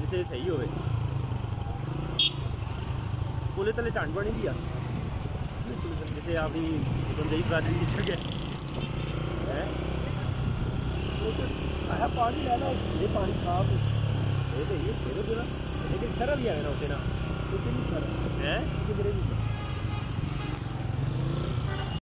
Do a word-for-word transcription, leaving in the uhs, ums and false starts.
जिथे सही हो पुले तले ठंड बनी दी जिथे अपनी बंदई बरादरी की जगह है पानी लै लो ये पानी साफ ये तो ये फिर लेकिन शरा भी आए ना उसे ना है किधरे भी